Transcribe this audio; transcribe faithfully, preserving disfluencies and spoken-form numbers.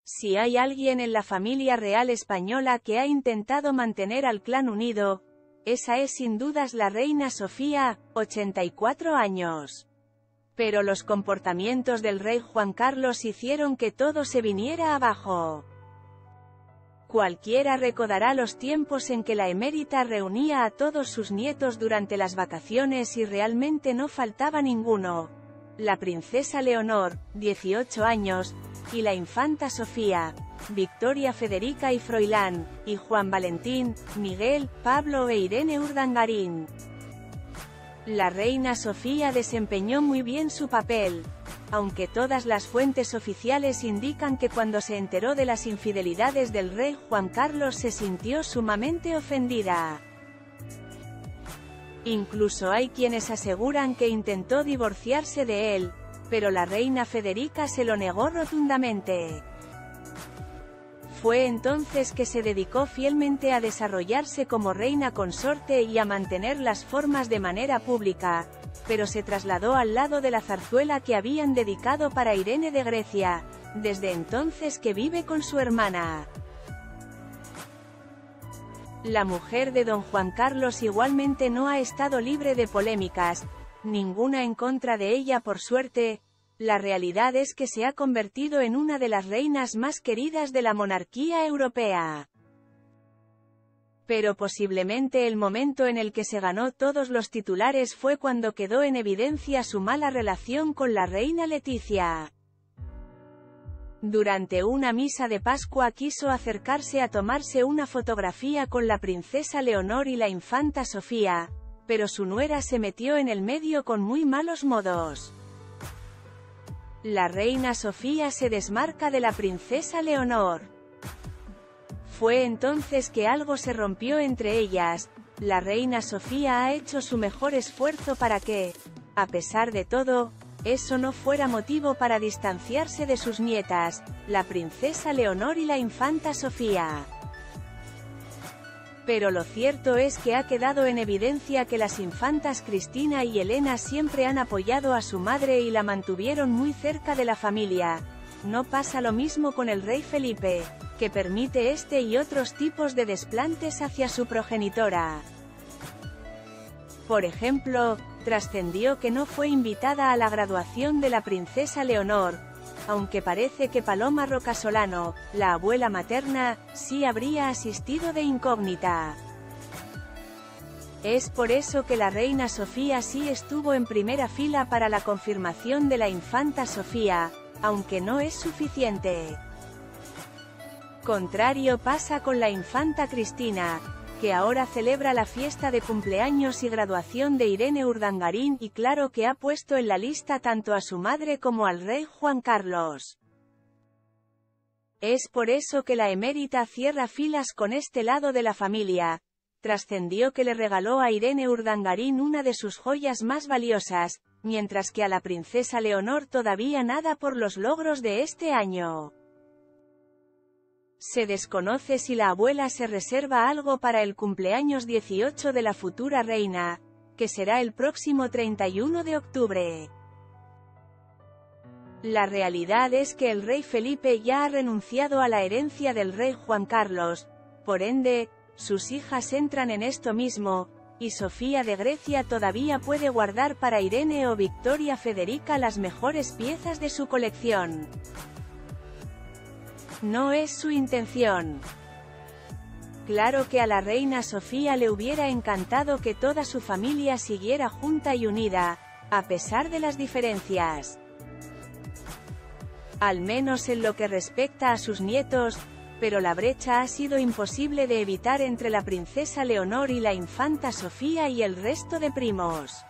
Si hay alguien en la familia real española que ha intentado mantener al clan unido, esa es sin dudas la reina Sofía, ochenta y cuatro años. Pero los comportamientos del rey Juan Carlos hicieron que todo se viniera abajo. Cualquiera recordará los tiempos en que la emérita reunía a todos sus nietos durante las vacaciones y realmente no faltaba ninguno. La princesa Leonor, dieciocho años, y la infanta Sofía, Victoria Federica y Froilán, y Juan Valentín, Miguel, Pablo e Irene Urdangarín. La reina Sofía desempeñó muy bien su papel, aunque todas las fuentes oficiales indican que cuando se enteró de las infidelidades del rey Juan Carlos se sintió sumamente ofendida. Incluso hay quienes aseguran que intentó divorciarse de él, pero la reina Federica se lo negó rotundamente. Fue entonces que se dedicó fielmente a desarrollarse como reina consorte y a mantener las formas de manera pública, pero se trasladó al lado de la zarzuela que habían dedicado para Irene de Grecia, desde entonces que vive con su hermana. La mujer de don Juan Carlos igualmente no ha estado libre de polémicas, ninguna en contra de ella por suerte. La realidad es que se ha convertido en una de las reinas más queridas de la monarquía europea. Pero posiblemente el momento en el que se ganó todos los titulares fue cuando quedó en evidencia su mala relación con la reina Letizia. Durante una misa de Pascua quiso acercarse a tomarse una fotografía con la princesa Leonor y la infanta Sofía, pero su nuera se metió en el medio con muy malos modos. La reina Sofía se desmarca de la princesa Leonor. Fue entonces que algo se rompió entre ellas. La reina Sofía ha hecho su mejor esfuerzo para que, a pesar de todo, eso no fuera motivo para distanciarse de sus nietas, la princesa Leonor y la infanta Sofía. Pero lo cierto es que ha quedado en evidencia que las infantas Cristina y Elena siempre han apoyado a su madre y la mantuvieron muy cerca de la familia. No pasa lo mismo con el rey Felipe, que permite este y otros tipos de desplantes hacia su progenitora. Por ejemplo, trascendió que no fue invitada a la graduación de la princesa Leonor, aunque parece que Paloma Rocasolano, la abuela materna, sí habría asistido de incógnita. Es por eso que la reina Sofía sí estuvo en primera fila para la confirmación de la infanta Sofía, aunque no es suficiente. Contrario pasa con la infanta Cristina, que ahora celebra la fiesta de cumpleaños y graduación de Irene Urdangarín y claro que ha puesto en la lista tanto a su madre como al rey Juan Carlos. Es por eso que la emérita cierra filas con este lado de la familia. Trascendió que le regaló a Irene Urdangarín una de sus joyas más valiosas, mientras que a la princesa Leonor todavía nada por los logros de este año. Se desconoce si la abuela se reserva algo para el cumpleaños dieciocho de la futura reina, que será el próximo treinta y uno de octubre. La realidad es que el rey Felipe ya ha renunciado a la herencia del rey Juan Carlos, por ende, sus hijas entran en esto mismo, y Sofía de Grecia todavía puede guardar para Irene o Victoria Federica las mejores piezas de su colección. No es su intención. Claro que a la reina Sofía le hubiera encantado que toda su familia siguiera junta y unida, a pesar de las diferencias. Al menos en lo que respecta a sus nietos, pero la brecha ha sido imposible de evitar entre la princesa Leonor y la infanta Sofía y el resto de primos.